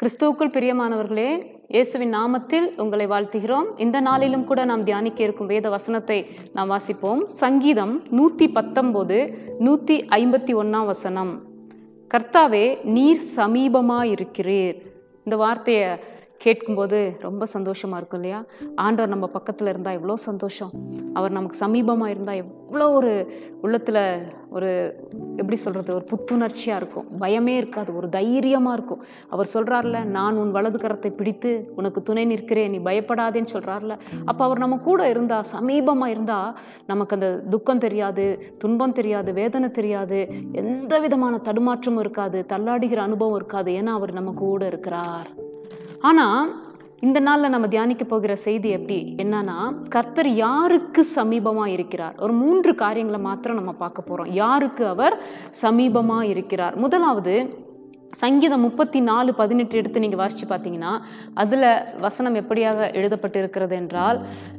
கிறிஸ்துவுக்குள் பிரியமானவர்களே, இயேசுவின் நாமத்தில் உங்களை வாழ்த்துகிறோம். இந்த நாளிலும் கூட நாம் தியானிக்க இருக்கும் வேத வசனத்தை நாம் வாசிப்போம். சங்கீதம் 119 151 வசனம். கர்த்தாவே, நீர் சமீபமாயிருக்கிறீர். இந்த வார்த்தையை கேட்கும்போது ரொம்ப சந்தோஷமாக இருக்கும் இல்லையா? ஆண்டவர் நம்ம பக்கத்தில் இருந்தால் எவ்வளோ சந்தோஷம். அவர் நமக்கு சமீபமாக இருந்தால் எவ்வளோ ஒரு உள்ளத்தில் ஒரு எப்படி சொல்கிறது, ஒரு புத்துணர்ச்சியாக இருக்கும். பயமே இருக்காது, ஒரு தைரியமாக இருக்கும். அவர் சொல்கிறார்ல, நான் உன் வலது கரத்தை பிடித்து உனக்கு துணை நிற்கிறேன், நீ பயப்படாதேன்னு சொல்கிறார்ல. அப்போ அவர் நம்ம கூட இருந்தால், சமீபமாக இருந்தால், நமக்கு அந்த துக்கம் தெரியாது, துன்பம் தெரியாது, வேதனை தெரியாது, எந்த விதமான தடுமாற்றமும் இருக்காது, தள்ளாடுகிற அனுபவம் இருக்காது. ஏன்னா அவர் நம்ம கூட இருக்கிறார். ஆனால் இந்த நாளில் நம்ம தியானிக்க போகிற செய்தி என்னன்னா, கர்த்தர் யாருக்கு சமீபமாக இருக்கிறார்? ஒரு 3 காரியங்களை மாத்திரம் நம்ம பார்க்க போகிறோம். யாருக்கு அவர் சமீபமாக இருக்கிறார்? முதலாவது, சங்கீதம் 34:18 எடுத்து நீங்கள் வாசித்து பார்த்தீங்கன்னா, அதில் வசனம் எப்படியாக எழுதப்பட்டு இருக்கிறது என்றால்,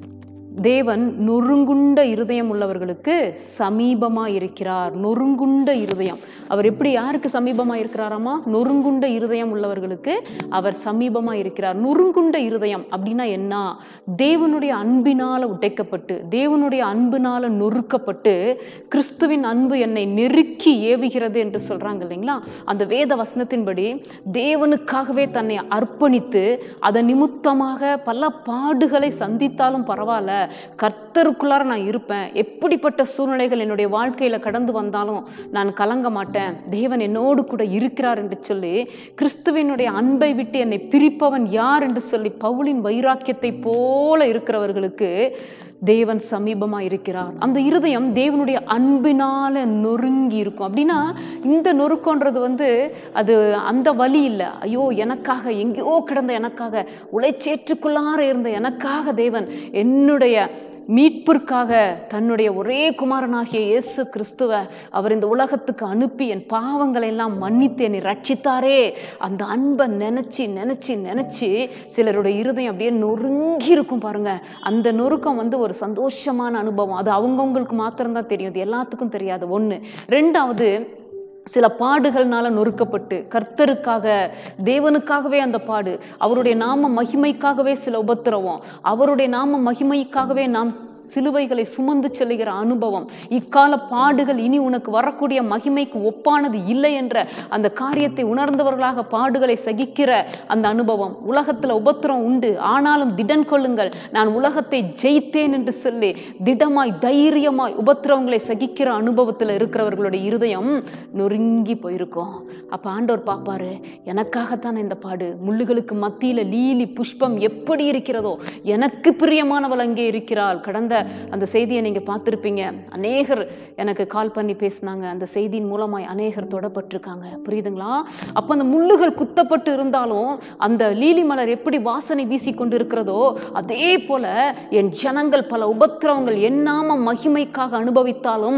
தேவன் நொறுங்குண்ட இருதயம் உள்ளவர்களுக்கு சமீபமாக இருக்கிறார். நொறுங்குண்ட இருதயம். அவர் எப்படி யாருக்கு சமீபமாக இருக்கிறாராமா? நொறுங்குண்ட இருதயம் உள்ளவர்களுக்கு அவர் சமீபமாக இருக்கிறார். நொறுங்குண்ட இருதயம் அப்படின்னா என்ன? தேவனுடைய அன்பினால் உடைக்கப்பட்டு, தேவனுடைய அன்பினால் நொறுக்கப்பட்டு, கிறிஸ்துவின் அன்பு என்னை நெருக்கி ஏவுகிறது என்று சொல்றாங்க இல்லைங்களா? அந்த வேத வசனத்தின்படி தேவனுக்காகவே தன்னை அர்ப்பணித்து, அதன் நிமித்தமாக பல பாடுகளை சந்தித்தாலும் பரவாயில்ல, கர்த்தருக்குள்ளார நான் இருப்பேன், எப்படிப்பட்ட சூழ்நிலைகள் என்னுடைய வாழ்க்கையில கடந்து வந்தாலும் நான் கலங்க மாட்டேன், தேவன் என்னோடு கூட இருக்கிறார் என்று சொல்லி, கிறிஸ்துவினுடைய அன்பை விட்டு என்னை பிரிப்பவன் யார் என்று சொல்லி பவுலின் வைராக்கியத்தை போல இருக்கிறவர்களுக்கு தேவன் சமீபமா இருக்கிறார். அந்த இருதயம் தேவனுடைய அன்பினால நொறுங்கி இருக்கும். அப்படின்னா இந்த நொறுக்கன்றது அது அந்த வலி இல்லை. ஐயோ, எனக்காக எங்கேயோ கிடந்த எனக்காக, உளைச்சேற்றுக்குள்ளார இருந்த எனக்காக தேவன் என்னுடைய மீட்பிற்காக தன்னுடைய ஒரே குமாரனாகிய இயேசு கிறிஸ்துவை அவர் இந்த உலகத்துக்கு அனுப்பி என் பாவங்களை எல்லாம் மன்னித்து என்னை ரட்சித்தாரே. அந்த அன்பை நினைச்சு நினைச்சு நினைச்சு சிலருடைய இருதயம் அப்படியே நொறுங்கி இருக்கும் பாருங்க. அந்த நொறுக்கம் ஒரு சந்தோஷமான அனுபவம். அது அவங்கவுங்களுக்கு மாத்திரம்தான் தெரியும், அது எல்லாத்துக்கும் தெரியாது. 1. 2வது, சில பாடுகள்னால நொறுக்கப்பட்டு, கர்த்தருக்காக தேவனுக்காகவே அந்த பாடு, அவருடைய நாம மகிமைக்காகவே சில உபத்திரவம், அவருடைய நாம மகிமைக்காகவே நாம் சிலுவைகளை சுமந்து செல்லுகிற அனுபவம். இக்கால பாடுகள் இனி உனக்கு வரக்கூடிய மகிமைக்கு ஒப்பானது இல்லை என்ற அந்த காரியத்தை உணர்ந்தவர்களாக பாடுகளை சகிக்கிற அந்த அனுபவம். உலகத்துல உபத்திரம் உண்டு, ஆனாலும் திடன் கொள்ளுங்கள், நான் உலகத்தை ஜெயித்தேன் என்று சொல்லி திடமாய் தைரியமாய் உபத்திரவங்களை சகிக்கிற அனுபவத்துல இருக்கிறவர்களுடைய இருதயம் நொறுங்கி போயிருக்கும். அப்ப ஆண்டவர் பார்ப்பாரு, எனக்காகத்தான் இந்த பாடு, முள்ளுகளுக்கு மத்தியில லீலி புஷ்பம் எப்படி இருக்கிறதோ எனக்கு பிரியமானவள் அங்கே இருக்கிறாள். கடந்த அந்த செய்தியை நீங்க பார்த்திருப்பீங்க. அநேகர் எனக்கு கால் பண்ணி பேசினாங்க. அந்த செய்தியின் மூலமாய் அநேகர் தொடப்பட்டிருக்காங்க. புரியுதுங்களா? அப்ப அந்த முள்ளுகள் குத்தப்பட்டு இருந்தாலும் அந்த லீலி மலர் எப்படி வாசனை வீசி கொண்டு இருக்கிறதோ, அதே போல என் ஜனங்கள் பல உபத்திரவங்கள் என்னாம மகிமைக்காக அனுபவித்தாலும்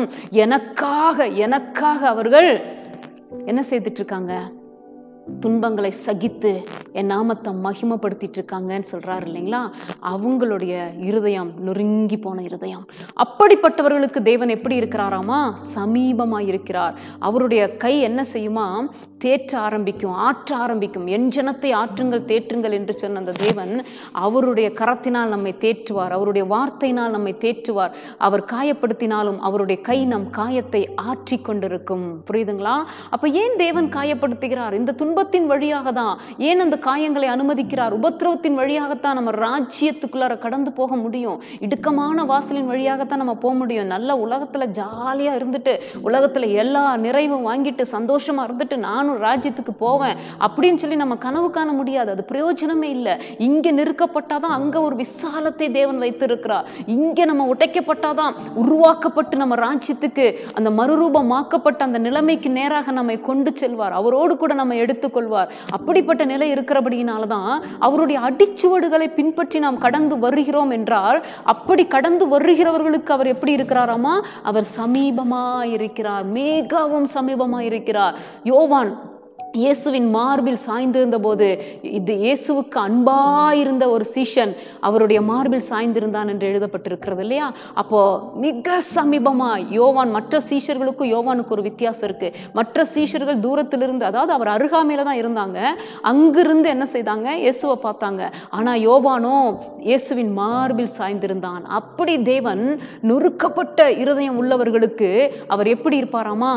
எனக்காக அவர்கள் என்ன செய்துட்டு இருக்காங்க? துன்பங்களை சகித்து என் நாமத்தை மகிமைப்படுத்திட்டு இருக்காங்கன்னு சொல்றாரு இல்லைங்களா? அவங்களுடைய இருதயம் நொறுங்கி போன இருதயம். அப்படிப்பட்டவர்களுக்கு தேவன் எப்படி இருக்கிறாராமா? சமீபமா இருக்கிறார். அவருடைய கை என்ன செய்யுமா? தேற்ற ஆரம்பிக்கும், ஆற்ற ஆரம்பிக்கும். என் ஜனத்தை ஆற்றுங்கள் தேற்றுங்கள் என்று சொன்ன அந்த தேவன் அவருடைய கரத்தினால் நம்மை தேற்றுவார், அவருடைய வார்த்தையினால் நம்மை தேற்றுவார். அவர் காயப்படுத்தினாலும் அவருடைய கை நம் காயத்தை ஆற்றி கொண்டிருக்கும். புரியுதுங்களா? அப்ப ஏன் தேவன் காயப்படுத்துகிறார்? இந்த துன்பத்தின் வழியாக தான். ஏன் அந்த காயங்களை அனுமதிக்கிறார்? உபத்திரவத்தின் வழியாகத்தான் நம்ம ராஜ்யத்துக்குள்ளார கடந்து போக முடியும். இடுக்கமான வாசலின் வழியாகத்தான் நம்ம போக முடியும். நல்ல உலகத்துல ஜாலியா இருந்துட்டு, உலகத்துல எல்லா நிறைவும் வாங்கிட்டு சந்தோஷமா இருந்துட்டு நானும் ராஜ்யத்துக்கு போவேன் அப்படின்னு சொல்லி நம்ம கனவு காண முடியாது. அது பிரயோஜனமே இல்லை. இங்க நெருக்கப்பட்டாதான் அங்க ஒரு விசாலத்தை தேவன் வைத்திருக்கிறார். இங்க நம்ம உடைக்கப்பட்டாதான் உருவாக்கப்பட்டு நம்ம ராஜ்யத்துக்கு அந்த மறுரூபமாக்கப்பட்ட அந்த நிலைமைக்கு நேராக நம்மை கொண்டு செல்வார். அவரோடு கூட நம்ம எடுத்துக்கொள்வார். அப்படிப்பட்ட நிலை இருக்கிறபடியினால்தான் அவருடைய அடிச்சுவடுகளை பின்பற்றி நாம் கடந்து வருகிறோம் என்றால், அப்படி கடந்து வருகிறவர்களுக்கு அவர் எப்படி இருக்கிறாராமா? அவர் சமீபமா இருக்கிறார், மிகவும் சமீபமா இருக்கிறார். யோவான் இயேசுவின் மார்பில் சாய்ந்திருந்த போது இது இயேசுவுக்கு அன்பாயிருந்த ஒரு சீஷன் அவருடைய மார்பில் சாய்ந்திருந்தான் என்று எழுதப்பட்டிருக்கிறது இல்லையா? அப்போ மிக சமீபமா யோவான், மற்ற சீஷர்களுக்கும் யோவானுக்கு ஒரு வித்தியாசம் இருக்கு. மற்ற சீஷர்கள் தூரத்திலிருந்து, அதாவது அவர் அருகாமையில தான் இருந்தாங்க, அங்கிருந்து என்ன செய்தாங்க? இயேசுவை பார்த்தாங்க. ஆனா யோவானோ இயேசுவின் மார்பில் சாய்ந்திருந்தான். அப்படி தேவன் நொறுக்கப்பட்ட இருதயம் உள்ளவர்களுக்கு அவர் எப்படி இருப்பாராமா?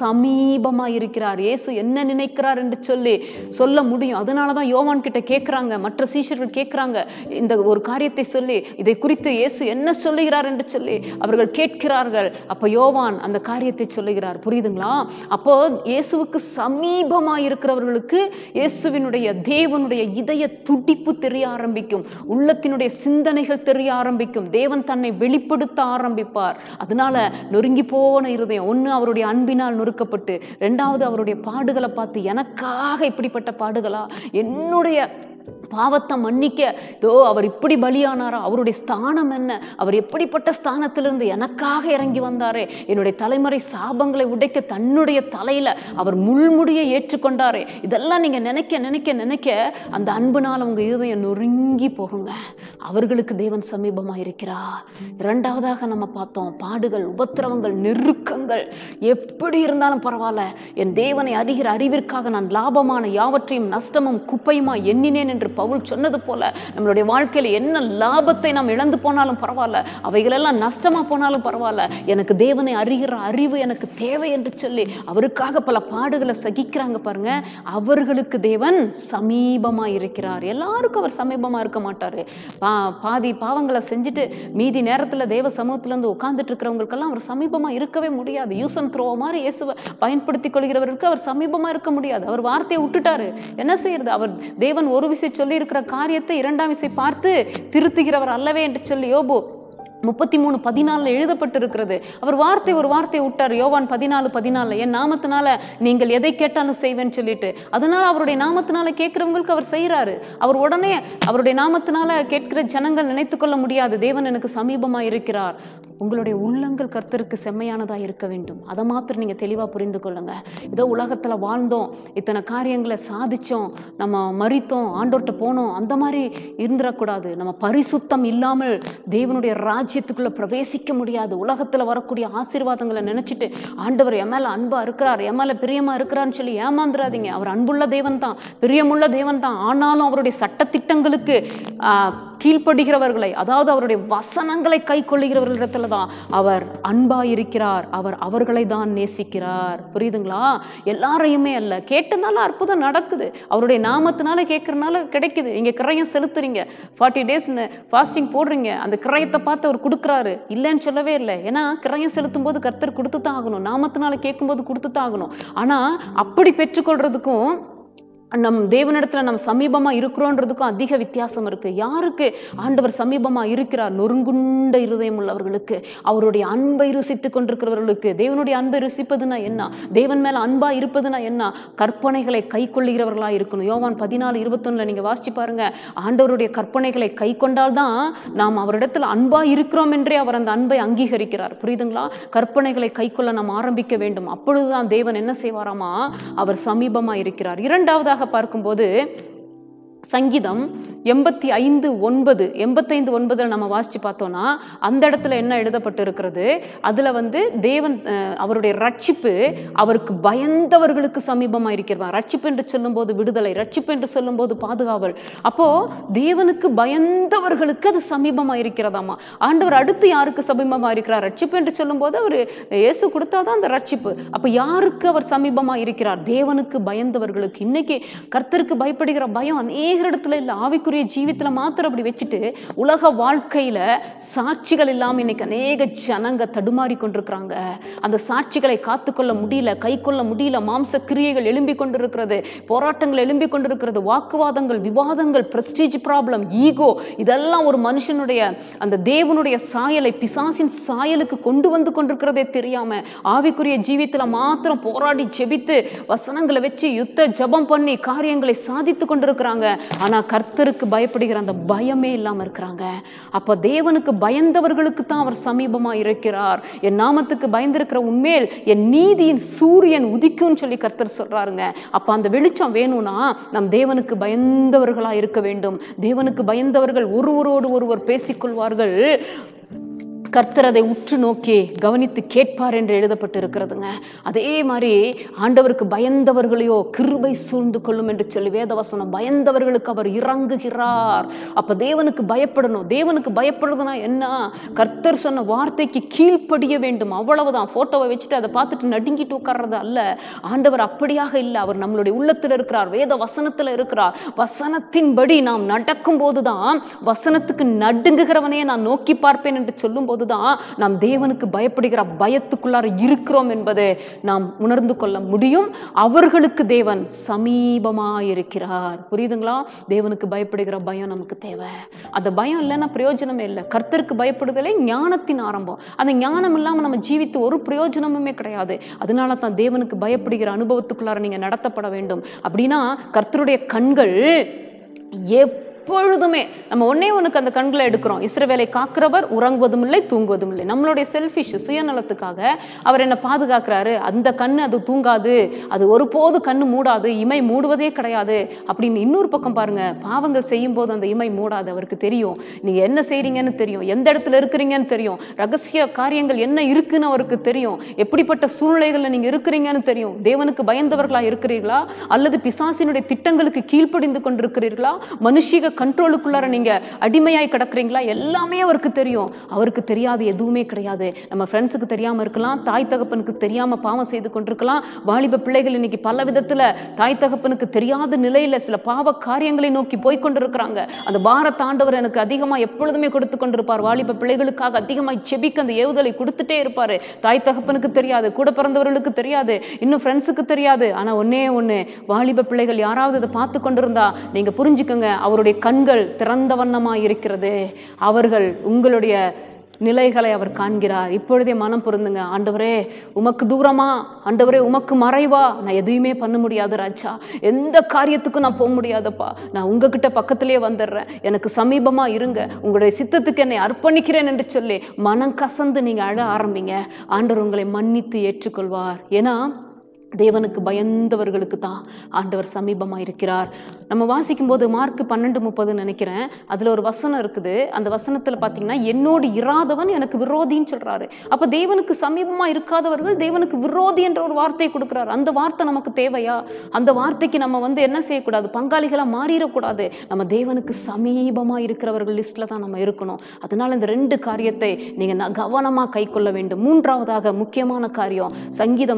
சமீபமா இருக்கிறார். இயேசு என்ன நினைக்கிறார் என்று சொல்ல முடியும். அதனாலதான் யோவான் கிட்ட கேட்கிறாங்க, மற்ற சீஷர்கள் கேட்கிறாங்க, இந்த ஒரு காரியத்தை சொல்லி இதை குறித்து இயேசு என்ன சொல்லுகிறார் என்று சொல்லி அவர்கள் கேட்கிறார்கள். அப்ப யோவான் அந்த காரியத்தை சொல்லுகிறார். புரியுதுங்களா? அப்போ இயேசுவுக்கு சமீபமா இருக்கிறவர்களுக்கு இயேசுவினுடைய, தேவனுடைய இதய துடிப்பு தெரிய ஆரம்பிக்கும், உள்ளத்தினுடைய சிந்தனைகள் தெரிய ஆரம்பிக்கும், தேவன் தன்னை வெளிப்படுத்த ஆரம்பிப்பார். அதனால நொறுங்கி போன இருதயம், ஒண்ணு அவருடைய அன்பினால் நொறுக்கப்பட்டு, இரண்டாவது அவருடைய பாடுகளை பார்த்து எனக்காக இப்படிப்பட்ட பாடுகளா, என்னுடைய பாவத்தை மன்னிக்க இதோ அவர் இப்படி பலியானாரா, அவருடைய ஸ்தானம் என்ன, அவர் எப்படிப்பட்ட ஸ்தானத்திலிருந்து எனக்காக இறங்கி வந்தாரே, என்னுடைய தலைமுறை சாபங்களை உடைக்க தன்னுடைய தலையில அவர் முள்முடியை ஏற்றுக்கொண்டாரே, இதெல்லாம் நீங்க நினைக்க நினைக்க நினைக்க அந்த அன்புனால உங்க இருதயம் நொறுங்கி போகுங்க. அவர்களுக்கு தேவன் சமீபமா இருக்கிறார். இரண்டாவதாக நம்ம பார்த்தோம், பாடுகள், உபத்திரவங்கள், நெருக்கங்கள் எப்படி இருந்தாலும் பரவாயில்ல, என் தேவனை அறிகிற அறிவிற்காக நான் லாபமான யாவற்றையும் நஷ்டமும் குப்பையுமா எண்ணினேன் என்று பவுல் சொன்னது போல, நம்மளுடைய வாழ்க்கையில என்ன லாபத்தை நாம் இழந்து போனாலும் பரவாயில்ல, அவைகளெல்லாம் நஷ்டமா போனாலும் பரவாயில்ல, எனக்கு தேவனை அறிகிற அறிவு எனக்கு தேவை என்று சொல்லி அவருக்காக பல பாடுகளை சகிக்கிறாங்க பாருங்க. அவர்களுக்கு தேவன் சமீபமா இருக்கிறார். எல்லாருக்கும் அவர் சமீபமா இருக்க மாட்டாரு. பாதி பாவங்களை செஞ்சுட்டு மீதி நேரத்துல தேவ சமூகத்துல இருந்து உட்கார்ந்துட்டு இருக்கிறவங்களுக்கெல்லாம் அவர் சமீபமா இருக்கவே முடியாது. யூஸ் அண்ட் த்ரோ மாதிரி இயேசுவை பயன்படுத்திக் கொள்கிறவருக்கு அவர் சமீபமா இருக்க முடியாது. அவர் வார்த்தையை விட்டுட்டாரு, என்ன செய்யறது? அவர் தேவன் ஒரு விசை சொல்லி இருக்கிற காரியத்தை இரண்டாம் விசை பார்த்து திருத்துகிறவர் அல்லவே என்று சொல்லி யோபு 33:14 எழுதப்பட்டிருக்கிறது. அவர் ஒரு வார்த்தை விட்டார். யோவான் 14:14, என் நாமத்தினால நீங்கள் எதை கேட்டாலும் செய்வேன்னு சொல்லிட்டு, அதனால அவருடைய நாமத்தினால கேட்கிறவங்களுக்கு அவர் செய்யறாரு. அவர் உடனே அவருடைய நாமத்தினால கேட்கிற ஜனங்கள் நினைத்து கொள்ள முடியாது, தேவன் எனக்கு சமீபமா இருக்கிறார். உங்களுடைய உள்ளங்கள் கர்த்தருக்கு செம்மையானதா இருக்க வேண்டும். அதை மாத்திரம் நீங்க தெளிவா புரிந்து கொள்ளுங்க. ஏதோ உலகத்துல வாழ்ந்தோம், இத்தனை காரியங்களை சாதிச்சோம், நம்ம மரித்தோம், ஆண்டோர்ட்ட போனோம், அந்த மாதிரி இருந்துடக்கூடாது. நம்ம பரிசுத்தம் இல்லாமல் தேவனுடைய ராஜ்யத்துக்குள்ள பிரவேசிக்க முடியாது. உலகத்துல வரக்கூடிய ஆசீர்வாதங்களை நினைச்சிட்டு ஆண்டவர் என் மேல அன்பா இருக்கிறார், என் மேல பிரியமா இருக்கிறான்னு சொல்லி ஏமாந்துடாதீங்க. அவர் அன்புள்ள தேவன் தான், பிரியமுள்ள தேவன் தான். ஆனாலும் அவருடைய சட்டத்திட்டங்களுக்கு கீழ்ப்படுகிறவர்களை, அதாவது அவருடைய வசனங்களை கை கொள்ளுகிறவர்களிடத்துல தான் அவர் அன்பா இருக்கிறார். அவர் அவர்களை தான் நேசிக்கிறார். புரியுதுங்களா? எல்லாரையுமே அல்ல. கேட்டனால அற்புதம் நடக்குது, அவருடைய நாமத்தினால கேட்கறதுனால கிடைக்குது. நீங்க கிரயம் செலுத்துறீங்க, 40 days ஃபாஸ்டிங் போடுறீங்க, அந்த கிரயத்தை பார்த்து அவர் கொடுக்குறாரு, இல்லைன்னு சொல்லவே இல்லை. ஏன்னா கிரயம் செலுத்தும் போது கர்த்தர் கொடுத்து தான் ஆகணும், நாமத்தினால கேட்கும் போது கொடுத்து தான் ஆகணும். ஆனா அப்படி பெற்றுக்கொள்றதுக்கும் நம் தேவனிடத்துல நம்ம சமீபமா இருக்கிறோன்றதுக்கும் அதிக வித்தியாசம் இருக்கு. யாருக்கு ஆண்டவர் சமீபமா இருக்கிறார்? நொறுங்குண்ட இருதயம் உள்ளவர்களுக்கு, அவருடைய அன்பை ருசித்துக் கொண்டிருக்கிறவர்களுக்கு. தேவனுடைய அன்பை ருசிப்பதுனா என்ன? தேவன் மேல அன்பா இருப்பதுனா என்ன? கற்பனைகளை கை கொள்ளுகிறவர்களா இருக்கணும். யோவான் 14:21 நீங்க வாசிச்சு பாருங்க. ஆண்டவருடைய கற்பனைகளை கை கொண்டால்தான் நாம் அவரிடத்துல அன்பா இருக்கிறோம் என்றே அவர் அந்த அன்பை அங்கீகரிக்கிறார். புரியுதுங்களா? கற்பனைகளை கை கொள்ள நாம் ஆரம்பிக்க வேண்டும். அப்பொழுதுதான் தேவன் என்ன செய்வாராமா? அவர் சமீபமா இருக்கிறார். இரண்டாவதாக பார்க்கும்போது சங்கீதம் 85:9 நம்ம வாசிச்சு பார்த்தோம்னா அந்த இடத்துல என்ன எழுதப்பட்டு இருக்கிறது? அதுல தேவன் அவருடைய ரட்சிப்பு அவருக்கு பயந்தவர்களுக்கு சமீபமா இருக்கிறதா. ரட்சிப்பு என்று சொல்லும் போது விடுதலை, ரட்சிப்பு என்று சொல்லும் போது பாதுகாவல். அப்போ தேவனுக்கு பயந்தவர்களுக்கு அது சமீபமா இருக்கிறதாமா. ஆண்டவர் அடுத்து யாருக்கு சமீபமா இருக்கிறார்? ரட்சிப்பு என்று சொல்லும் போது அவர் இயேசு கொடுத்தாதான் அந்த ரட்சிப்பு. அப்ப யாருக்கு அவர் சமீபமா இருக்கிறார்? தேவனுக்கு பயந்தவர்களுக்கு. இன்னைக்கு கர்த்தருக்கு பயப்படுகிற பயம் அநேக இடத்துல இல்ல. ஆவிக்குரிய ஜீவித்துல மாத்திரம் அப்படி வச்சுட்டு உலக வாழ்க்கையில சாட்சிகள் இல்லாம இன்னைக்கு அநேக ஜனங்க தடுமாறி கொண்டிருக்கிறாங்க. அந்த சாட்சிகளை காத்துக்கொள்ள முடியல, கை கொள்ள முடியல. மாம்ச கிரியைகள் எழும்பி கொண்டிருக்கிறது, போராட்டங்கள் எழும்பி கொண்டிருக்கிறது, வாக்குவாதங்கள், விவாதங்கள், பிரஸ்டீஜ் ப்ராப்ளம், ஈகோ, இதெல்லாம் ஒரு மனுஷனுடைய அந்த தேவனுடைய சாயலை பிசாசின் சாயலுக்கு கொண்டு வந்து கொண்டிருக்கிறதே தெரியாம ஆவிக்குரிய ஜீவித்துல மாத்திரம் போராடி ஜெபித்து வசனங்களை வச்சு யுத்த ஜபம் பண்ணி காரியங்களை சாதித்து கொண்டிருக்கிறாங்க. ஆனால் கர்த்தருக்கு பயப்படுகிற அந்த பயமே இல்லாமல் இருக்கிறாங்க. அப்போ தேவனுக்கு பயந்தவர்களுக்கு தான் அவர் சமீபமாக இருக்கிறார். என் நாமத்துக்கு பயந்திருக்கிற உண்மையில் என் நீதியின் சூரியன் உதிக்கும்னு சொல்லி கர்த்தர் சொல்றாருங்க. அப்போ அந்த வெளிச்சம் வேணும்னா நம் தேவனுக்கு பயந்தவர்களாக இருக்க வேண்டும். தேவனுக்கு பயந்தவர்கள் ஒருவரோடு ஒருவர் பேசிக்கொள்வார்கள், கர்த்தர் அதை உற்று நோக்கி கவனித்து கேட்பார் என்று எழுதப்பட்டு இருக்கிறதுங்க. அதே மாதிரி ஆண்டவருக்கு பயந்தவர்களையோ கிருபை சூழ்ந்து கொள்ளும் என்று சொல்லி வேதவசனம். பயந்தவர்களுக்கு அவர் இறங்குகிறார். அப்ப தேவனுக்கு பயப்படணும். தேவனுக்கு பயப்படுறதுனா என்ன? கர்த்தர் சொன்ன வார்த்தைக்கு கீழ்ப்படிய வேண்டும், அவ்வளவுதான். போட்டோவை வச்சுட்டு அதை பார்த்துட்டு நடுங்கிட்டு உட்கார்றது அல்ல. ஆண்டவர் அப்படியாக இல்லை. அவர் நம்மளுடைய உள்ளத்தில் இருக்கிறார், வேத வசனத்தில் இருக்கிறார். வசனத்தின்படி நாம் நடக்கும் போதுதான், வசனத்துக்கு நடுங்குகிறவனே நான் நோக்கி பார்ப்பேன் என்று சொல்லும் போது நாம் தேவனுக்கு பயப்படுகிற பயத்துக்குள்ளார இருக்கிறோம் என்பதை நாம் உணர்ந்து கொள்ள முடியும். அவர்களுக்கு தேவன் சமீபமாயிருக்கிறார். புரியுதுங்களா? தேவனுக்கு பயப்படுகிற பயம் நமக்கு தேவை. அந்த பயம் இல்லைன்னா பிரயோஜனமே இல்லை. கர்த்தருக்கு பயப்படுதலே ஞானத்தின் ஆரம்பம். அந்த ஞானம் இல்லாமல் நம்ம ஜீவித்து ஒரு பிரயோஜனமுமே கிடையாது. அதனால தான் தேவனுக்கு பயப்படுகிற அனுபவத்துக்குள்ளார நீங்க நடத்தப்பட வேண்டும். அப்படின்னா கர்த்தருடைய கண்கள் எப்பொழுதுமே நம்ம ஒன்றுக்கு அந்த கண்களை எடுக்கிறோம். இஸ்ரவேலை காக்கிறவர் உறங்குவதும் இல்லை தூங்குவதும் இல்லை. நம்மளுடைய செல்ஃபிஷ் சுயநலத்துக்காக அவர் என்ன பாதுகாக்கிறாரு. அந்த கண்ணு அது தூங்காது, அது ஒருபோது கண்ணு மூடாது, இமை மூடுவதே கிடையாது அப்படின்னு. இன்னொரு பக்கம் பாருங்க, பாவங்கள் செய்யும் போது அந்த இமை மூடாது. அவருக்கு தெரியும் நீங்க என்ன செய்றீங்கன்னு தெரியும், எந்த இடத்துல இருக்கிறீங்கன்னு தெரியும், ரகசிய காரியங்கள் என்ன இருக்குன்னு அவருக்கு தெரியும், எப்படிப்பட்ட சூழ்நிலைகள்ல நீங்க இருக்கிறீங்கன்னு தெரியும். தேவனுக்கு பயந்தவர்களா இருக்கிறீர்களா அல்லது பிசாசினுடைய திட்டங்களுக்கு கீழ்ப்படிந்து கொண்டிருக்கிறீர்களா, மனுஷிக கண்ட்ரோலுக்குள்ளார நீங்க அடிமையாய் கிடக்குறீங்களா, எல்லாமே அவருக்கு தெரியும். அவருக்கு தெரியாது எதுவுமே கிடையாது. நம்ம ஃப்ரெண்ட்ஸுக்கு தெரியாம இருக்கலாம், தாய் தகப்பனுக்கு தெரியாம பாவம் செய்து கொண்டிருக்கலாம். வாலிப பிள்ளைகள் இன்னைக்கு பல விதத்துல தாய் தகப்பனுக்கு தெரியாத நிலையில சில பாவ காரியங்களை நோக்கி போய்கொண்டிருக்கிறாங்க. அந்த பாரத் ஆண்டவர் எனக்கு அதிகமா எப்பொழுதுமே கொடுத்து கொண்டிருப்பார். வாலிப பிள்ளைகளுக்காக அதிகமாக செபிக்க அந்த ஏவுதலை கொடுத்துட்டே இருப்பாரு. தாய் தகப்பனுக்கு தெரியாது, கூட பிறந்தவர்களுக்கு தெரியாது, இன்னும் ஃப்ரெண்ட்ஸுக்கு தெரியாது. ஆனா ஒன்னே ஒண்ணு, வாலிப பிள்ளைகள் யாராவது இதை பார்த்து கொண்டிருந்தா நீங்க புரிஞ்சுக்கங்க, அவருடைய கண்கள் திறந்த வண்ணமாய் இருக்கிறது. அவர்கள் உங்களுடைய நிலைகளை அவர் காண்கிறார். இப்பொழுதே மனம் பொருந்துங்க. ஆண்டவரே உமக்கு தூரமா, ஆண்டவரே உமக்கு மறைவா, நான் எதுவுமே பண்ண முடியாது ராஜா, எந்த காரியத்துக்கும் நான் போக முடியாதப்பா, நான் உங்ககிட்ட பக்கத்திலே வந்துடுறேன், எனக்கு சமீபமா இருங்க, உங்களுடைய சித்தத்துக்கு என்னை அர்ப்பணிக்கிறேன் என்று சொல்லி மனம் கசந்து நீங்க அழ ஆரம்பிங்க. ஆண்டவர் உங்களை மன்னித்து ஏற்றுக்கொள்வார். ஏன்னா தேவனுக்கு பயந்தவர்களுக்கு தான் ஆண்டவர் சமீபமாக இருக்கிறார். நம்ம வாசிக்கும் போது மார்க் 12:30 நினைக்கிறேன், அதில் ஒரு வசனம் இருக்குது. அந்த வசனத்தில் பார்த்தீங்கன்னா என்னோடு இராதவன் எனக்கு விரோதின்னு சொல்றாரு. அப்போ தேவனுக்கு சமீபமாக இருக்காதவர்கள் தேவனுக்கு விரோதி என்ற ஒரு வார்த்தை கொடுக்குறாரு. அந்த வார்த்தை நமக்கு தேவையா? அந்த வார்த்தைக்கு நம்ம என்ன செய்யக்கூடாது, பங்காளிகளாக மாறிடக்கூடாது. நம்ம தேவனுக்கு சமீபமாக இருக்கிறவர்கள் லிஸ்ட்ல தான் நம்ம இருக்கணும். அதனால இந்த 2 காரியத்தை நீங்க கவனமாக கை கொள்ள வேண்டும். மூன்றாவதாக முக்கியமான காரியம், சங்கீதம்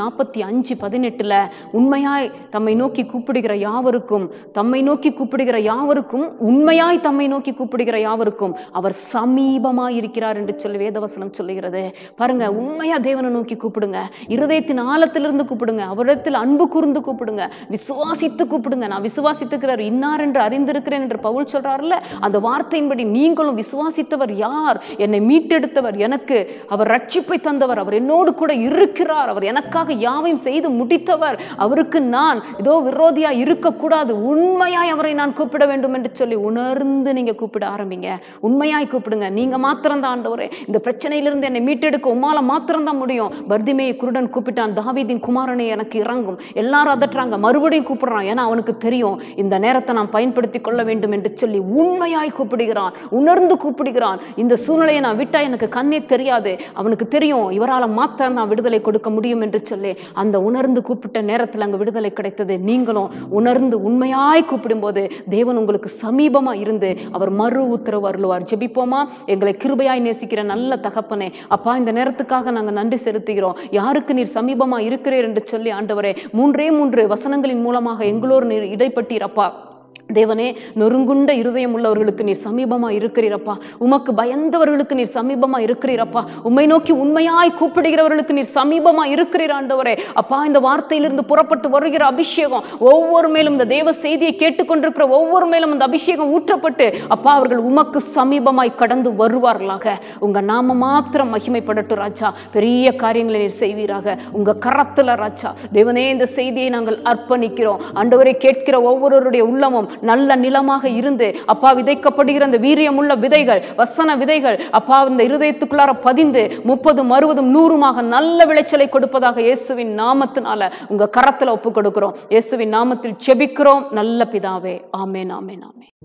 145:18 உண்மையாய் தம்மை நோக்கி கூப்பிடுகிற யாவருக்கும், தம்மை நோக்கி கூப்பிடுகிற யாவருக்கும், உண்மையாய் தம்மை நோக்கி கூப்பிடுகிற யாவருக்கும் அவர் சமீபமாய் இருக்கிறார் என்று சொல்லி வேதவசனம் சொல்லுகிறது. பாருங்க, உண்மையா தேவனை நோக்கி கூப்பிடுங்க, இருதயத்தின் ஆழத்திலிருந்து கூப்பிடுங்க, அவரிடத்தில் அன்பு கூர்ந்து கூப்பிடுங்க, விசுவாசித்து கூப்பிடுங்க. நான் விசுவாசித்துக்கிறார் இன்னார் என்று அறிந்திருக்கிறேன் என்று பவுல் சொல்றாருல்ல, அந்த வார்த்தையின்படி நீங்களும் விசுவாசித்தவர் யார்? என்னை மீட்டெடுத்தவர், எனக்கு அவர் ரட்சிப்பை தந்தவர், அவர் என்னோடு கூட இருக்கிறார், அவர் எனக்காக யாவையும் செய்து முடித்தவர், அவருக்கு நான் இதோ விரோதியா இருக்கக்கூடாது, உண்மையாய் அவரை நான் கூப்பிட வேண்டும் என்று சொல்லி உணர்ந்து நீங்க கூப்பிட ஆரம்பிங்க. உண்மையாய் கூப்பிடுங்க. நீங்க மாத்திரம்தான் ஆண்டவரே, இந்த பிரச்சனையிலிருந்து என்னை மீட்டெடுக்க உம்மால மாத்திரம்தான் முடியும். பர்திமேயை குருடன் கூப்பிட்டான், தாவீதின் குமாரனை எனக்கு இறங்கும். எல்லாரும் அதட்டுறாங்க, மறுபடியும் கூப்பிடுறான். ஏன்னா அவனுக்கு தெரியும் இந்த நேரத்தை நான் பயன்படுத்தி கொள்ள வேண்டும் என்று சொல்லி உண்மையாய் கூப்பிடுகிறான், உணர்ந்து கூப்பிடுகிறான். இந்த சூழ்நிலையை நான் விட்டா எனக்கு கண்ணே தெரியாது, அவனுக்கு தெரியும் இவரால் மாத்திரம் நான் விடுதலை கொடுக்க முடியும் என்று சொல்லி அந்த உணர்ந்து கூப்பிட்ட நேரத்தில் அங்கு விடுதலை கிடைத்தது. நீங்களும் உணர்ந்து உண்மையாய் கூப்பிடும் போது தேவன் உங்களுக்கு சமீபமா இருந்து அவர் மறு உத்தரவு அருளுவார். ஜெபிப்போமா? எங்களை கிருபையாய் நேசிக்கிற நல்ல தகப்பனே, அப்பா இந்த நேரத்துக்காக நாங்கள் நன்றி செலுத்துகிறோம். யாருக்கு நீர் சமீபமா இருக்கிறீர் என்று சொல்லி ஆண்டவரே 3 வசனங்களின் மூலமாக எங்களோடு நீர் இடைப்பட்டீரப்பா. தேவனே, நொறுங்குண்ட இருதயம் உள்ளவர்களுக்கு நீர் சமீபமா இருக்கிறீரப்பா. உமக்கு பயந்தவர்களுக்கு நீர் சமீபமா இருக்கிறீரப்பா. உம்மை நோக்கி உண்மையாய் கூப்பிடுகிறவர்களுக்கு நீர் சமீபமா இருக்கிறீர் ஆண்டவரே. அப்பா, இந்த வார்த்தையிலிருந்து புறப்பட்டு வருகிற அபிஷேகம் ஒவ்வொரு மேலும், இந்த தேவ செய்தியை கேட்டுக்கொண்டிருக்கிற ஒவ்வொரு மேலும் அந்த அபிஷேகம் ஊற்றப்பட்டு அப்பா அவர்கள் உமக்கு சமீபமாய் கடந்து வருவார்களாக. உங்க நாம மாத்திரம் மகிமைப்படட்டும் ராஜா. பெரிய காரியங்களை நீர் செய்வீராக. உங்க கரத்துல ராஜா. தேவனே, இந்த செய்தியை நாங்கள் அர்ப்பணிக்கிறோம் ஆண்டவரே. கேட்கிற ஒவ்வொருவருடைய உள்ளமும் நல்ல நிலமாக இருந்து அப்பா விதைக்கப்படுகிற அந்த வீரியமுள்ள விதைகள், வசன விதைகள் அப்பா இந்த இருதயத்துக்குள்ளார பதிந்து 30, 60, 100 நல்ல விளைச்சலை கொடுப்பதாக இயேசுவின் நாமத்தினால உங்க கரத்துல ஒப்பு கொடுக்கிறோம். இயேசுவின் நாமத்தில் ஜெபிக்கிறோம் நல்ல பிதாவே. ஆமென், ஆமென், ஆமென்.